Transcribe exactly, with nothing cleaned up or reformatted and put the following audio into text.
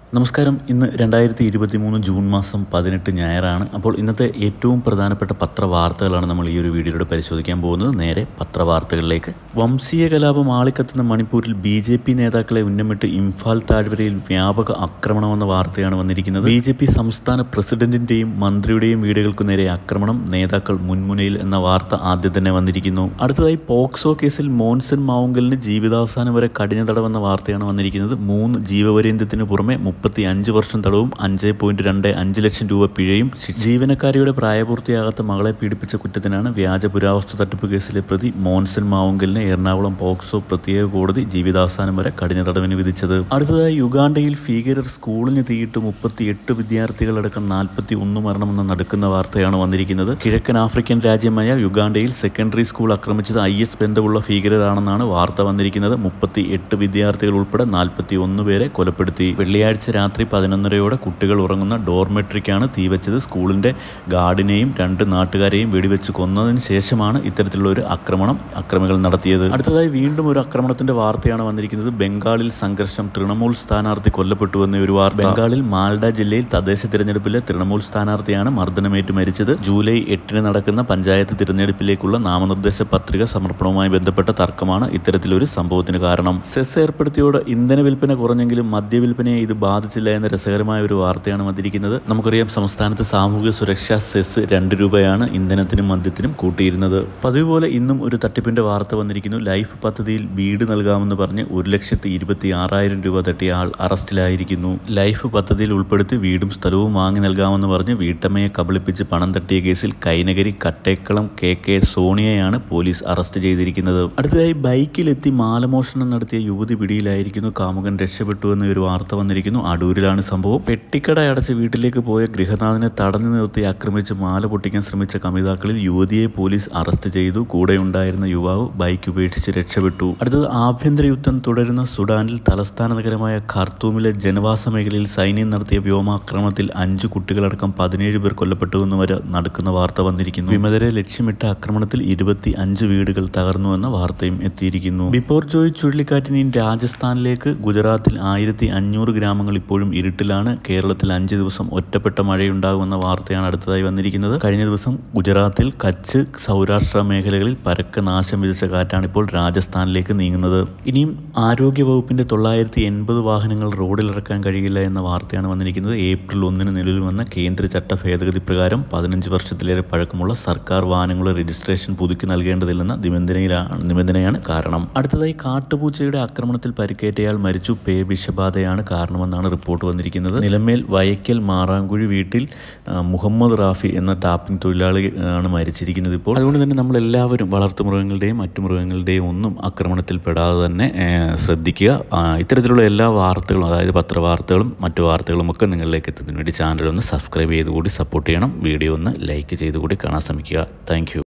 നമസ്കാരം. ഇന്ന് രണ്ടായിരത്തി ഇരുപത്തി മൂന്ന് ജൂൺ മാസം പതിനെട്ട് ഞായറാണ്. അപ്പോൾ ഇന്നത്തെ ഏറ്റവും പ്രധാനപ്പെട്ട പത്രവാർത്തകളാണ് നമ്മൾ ഈ ഒരു വീഡിയോയിലൂടെ പരിശോധിക്കാൻ പോകുന്നത്. നേരെ പത്രവാർത്തകളിലേക്ക്. വംശീയ കലാപം ആളിക്കത്തുന്ന മണിപ്പൂരിൽ ബി ജെ പി നേതാക്കളെ ഉന്നമിട്ട് ഇംഫാൽ താഴ്വരയിൽ വ്യാപക ആക്രമണമെന്ന വാർത്തയാണ് വന്നിരിക്കുന്നത്. ബി ജെ പി സംസ്ഥാന പ്രസിഡന്റിന്റെയും മന്ത്രിയുടെയും വീടുകൾക്കു നേരെ ആക്രമണം, നേതാക്കൾ മുൻമുനയിൽ എന്ന വാർത്ത ആദ്യം തന്നെ വന്നിരിക്കുന്നു. അടുത്തതായി പോക്സോ കേസിൽ മോൻസൺ മാവുങ്കലിന് ജീവിതാവസാനം വരെ കഠിന തടവെന്ന വാർത്തയാണ് വന്നിരിക്കുന്നത്. മൂന്ന് ജീവപര്യന്തത്തിന് പുറമെ മുപ്പത്തി അഞ്ച് വർഷം തടവും അഞ്ച് പോയിന്റ് രണ്ട് അഞ്ച് ലക്ഷം രൂപ പിഴയും. ജീവനക്കാരിയുടെ പ്രായപൂർത്തിയാകാത്ത മകളെ പീഡിപ്പിച്ച കുറ്റത്തിനാണ് വ്യാജ പുരാവസ്തു തട്ടിപ്പ് കേസിലെ പ്രതി മോൻസൺ മാവുങ്കലിനെ എറണാകുളം പോക്സോ പ്രത്യേക കോടതി ജീവിതാവസാനം വരെ കഠിന തടവിന് വിധിച്ചത്. അടുത്തതായി യുഗാണ്ടയിൽ ഭീകരർ സ്കൂളിന് തീയിട്ട് മുപ്പത്തി എട്ട് വിദ്യാർത്ഥികളടക്കം നാൽപ്പത്തി ഒന്ന് മരണമെന്ന നടക്കുന്ന വാർത്തയാണ് വന്നിരിക്കുന്നത്. കിഴക്കൻ ആഫ്രിക്കൻ രാജ്യമായ യുഗാണ്ടയിൽ സെക്കൻഡറി സ്കൂൾ ആക്രമിച്ചത് ഐ എസ് ബന്ധമുള്ള ഭീകരരാണെന്നാണ് വാർത്ത വന്നിരിക്കുന്നത്. മുപ്പത്തി എട്ട് വിദ്യാർത്ഥികൾ ഉൾപ്പെടെ നാൽപ്പത്തി ഒന്ന് പേരെ കൊലപ്പെടുത്തി. വെള്ളിയാഴ്ച രാത്രി പതിനൊന്നരയോടെ കുട്ടികൾ ഉറങ്ങുന്ന ഡോർമെട്രിക്കാണ് തീവച്ചത്. സ്കൂളിന്റെ ഗാർഡിനെയും രണ്ട് നാട്ടുകാരെയും വെടിവെച്ച് കൊന്നതിന് ശേഷമാണ് ഇത്തരത്തിലുള്ള ഒരു ആക്രമണം അക്രമികൾ നടത്തിയത്. അടുത്തതായി വീണ്ടും ഒരു ആക്രമണത്തിന്റെ വാർത്തയാണ് വന്നിരിക്കുന്നത്. ബംഗാളിൽ സംഘർഷം, തൃണമൂൽ സ്ഥാനാർത്ഥി കൊല്ലപ്പെട്ടുവെന്ന ഒരു വാർത്ത. ബംഗാളിൽ മാൽഡ ജില്ലയിൽ തദ്ദേശ തിരഞ്ഞെടുപ്പിലെ തൃണമൂൽ സ്ഥാനാർത്ഥിയാണ് മർദ്ദനമേറ്റ് മരിച്ചത്. ജൂലൈ എട്ടിന് നടക്കുന്ന പഞ്ചായത്ത് തിരഞ്ഞെടുപ്പിലേക്കുള്ള നാമനിർദ്ദേശ പത്രിക സമർപ്പണവുമായി ബന്ധപ്പെട്ട തർക്കമാണ് ഇത്തരത്തിലൊരു സംഭവത്തിന് കാരണം. സെസ് ഏർപ്പെടുത്തിയോടെ ഇന്ധന വിൽപ്പന കുറഞ്ഞെങ്കിലും മദ്യവിൽപ്പനയെ ഇത് ബാധിച്ചില്ല എന്ന രസകരമായ ഒരു വാർത്തയാണ് വന്നിരിക്കുന്നത്. നമുക്കറിയാം, സംസ്ഥാനത്ത് സാമൂഹിക സുരക്ഷാ സെസ് രണ്ട് രൂപയാണ് ഇന്ധനത്തിനും മദ്യത്തിനും കൂട്ടിയിരുന്നത്. പതിവ് പോലെ ഇന്നും ഒരു തട്ടിപ്പിന്റെ വാർത്ത വന്നിരിക്കുന്നു. ലൈഫ് പദ്ധതിയിൽ വീട് നൽകാമെന്ന് പറഞ്ഞ് ഒരു ലക്ഷത്തി ഇരുപത്തി ആറായിരം രൂപ തട്ടിയ ആൾ അറസ്റ്റിലായിരിക്കുന്നു. ലൈഫ് പദ്ധതിയിൽ ഉൾപ്പെടുത്തി വീടും സ്ഥലവും വാങ്ങി നൽകാമെന്ന് പറഞ്ഞ് വീട്ടമ്മയെ കബളിപ്പിച്ച് പണം തട്ടിയ കേസിൽ കൈനകരി കട്ടേക്കളം കെ കെ സോണിയയാണ് പോലീസ് അറസ്റ്റ് ചെയ്തിരിക്കുന്നത്. അടുത്തതായി ബൈക്കിലെത്തി മാലമോഷണം നടത്തിയ യുവതി പിടിയിലായിരിക്കുന്നു. കാമുകൻ രക്ഷപ്പെട്ടു എന്ന ഒരു വാർത്ത വന്നിരിക്കുന്നു. അടൂരിലാണ് സംഭവം. പെട്ടിക്കട അടച്ച് വീട്ടിലേക്ക് പോയ ഗൃഹനാഥനെ തടഞ്ഞു നിർത്തി ആക്രമിച്ച് മാല പൊട്ടിക്കാൻ ശ്രമിച്ച കമിതാക്കളിൽ യുവതിയെ പോലീസ് അറസ്റ്റ് ചെയ്തു. കൂടെയുണ്ടായിരുന്ന യുവാവ് ബൈക്ക് ഉപേക്ഷിച്ച് രക്ഷപ്പെട്ടു. അടുത്തത് ആഭ്യന്തര യുദ്ധം തുടരുന്ന സുഡാനിൽ തലസ്ഥാന നഗരമായ ഖാർത്തൂമിലെ ജനവാസ മേഖലയിൽ സൈന്യം നടത്തിയ വ്യോമാക്രമണത്തിൽ അഞ്ചു കുട്ടികളടക്കം പതിനേഴ് പേർ കൊല്ലപ്പെട്ടുവെന്ന് വരെ നടക്കുന്ന വാർത്ത വന്നിരിക്കുന്നു. വിമതരെ ലക്ഷ്യമിട്ട ആക്രമണത്തിൽ ഇരുപത്തി അഞ്ച് വീടുകൾ തകർന്നുവെന്ന വാർത്തയും എത്തിയിരിക്കുന്നു. ബിപോർജോയ് ചുഴലിക്കാറ്റിനെയും രാജസ്ഥാനിലേക്ക് ഗുജറാത്തിൽ ആയിരത്തി അഞ്ഞൂറ് ഗ്രാമങ്ങൾ ഇപ്പോഴും ഇരുട്ടിലാണ്. കേരളത്തിൽ അഞ്ച് ദിവസം ഒറ്റപ്പെട്ട മഴയുണ്ടാകുമെന്ന വാർത്തയാണ് അടുത്തതായി വന്നിരിക്കുന്നത്. കഴിഞ്ഞ ദിവസം ഗുജറാത്തിൽ കച്ച്, സൗരാഷ്ട്ര മേഖലകളിൽ പരക്കെ നാശം വിതച്ച കാറ്റാണ് ഇപ്പോൾ രാജസ്ഥാനിലേക്ക് നീങ്ങുന്നത്. ഇനിയും ആരോഗ്യ വകുപ്പിന്റെ തൊള്ളായിരത്തി എൺപത് വാഹനങ്ങൾ റോഡിലിറക്കാൻ കഴിയില്ല എന്ന വാർത്തയാണ് വന്നിരിക്കുന്നത്. ഏപ്രിൽ ഒന്നിന് നിലവിൽ വന്ന കേന്ദ്ര ചട്ട ഭേദഗതി പ്രകാരം പതിനഞ്ച് വർഷത്തിലേറെ പഴക്കമുള്ള സർക്കാർ വാഹനങ്ങളുടെ രജിസ്ട്രേഷൻ പുതുക്കി നൽകേണ്ടതില്ലെന്ന നിബന്ധനയിലാണ് നിബന്ധനയാണ് കാരണം. അടുത്തതായി കാട്ടുപൂച്ചയുടെ ആക്രമണത്തിൽ പരിക്കേറ്റയാൾ മരിച്ചു. പേ വിഷബാധയാണ് കാരണമെന്നാണ് റിപ്പോർട്ട് വന്നിരിക്കുന്നത്. നിലമേൽ വയക്കൽ മാറാങ്കുഴി വീട്ടിൽ മുഹമ്മദ് റാഫി എന്ന ടാപ്പിംഗ് തൊഴിലാളി ആണ് മരിച്ചിരിക്കുന്നത് ഇപ്പോൾ. അതുകൊണ്ട് തന്നെ നമ്മൾ എല്ലാവരും വളർത്തുമൃഗങ്ങളുടെയും മറ്റു മൃഗങ്ങളുടെയും ഒന്നും ആക്രമണത്തിൽ പെടാതെ തന്നെ ശ്രദ്ധിക്കുക. ഇത്തരത്തിലുള്ള എല്ലാ വാർത്തകളും, അതായത് പത്രവാർത്തകളും മറ്റു വാർത്തകളും ഒക്കെ നിങ്ങളിലേക്ക് എത്തുന്നതിന് വേണ്ടി ചാനൽ ഒന്ന് സബ്സ്ക്രൈബ് ചെയ്തുകൂടി സപ്പോർട്ട് ചെയ്യണം. വീഡിയോ ഒന്ന് ലൈക്ക് ചെയ്തുകൂടി കാണാൻ ശ്രമിക്കുക. Thank U.